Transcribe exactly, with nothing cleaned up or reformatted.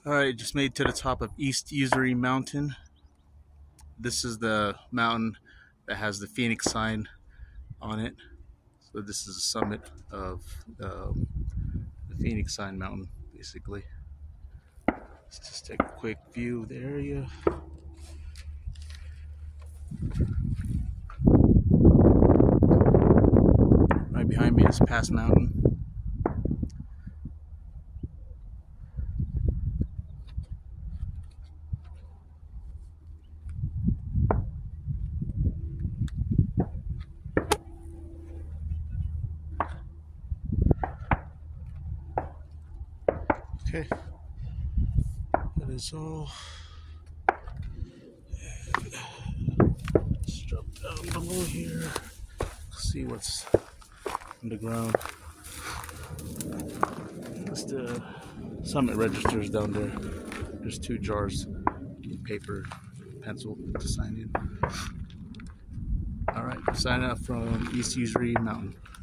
Alright, just made to the top of East Usery Mountain. This is the mountain that has the Phoenix sign on it. So this is the summit of um, the Phoenix sign mountain, basically. Let's just take a quick view of the area. Right behind me is Pass Mountain. Okay, that is all. Let's drop down below here, see what's underground. That's the summit registers down there. There's two jars, paper, pencil to sign in. All right, sign up from East Usery Mountain.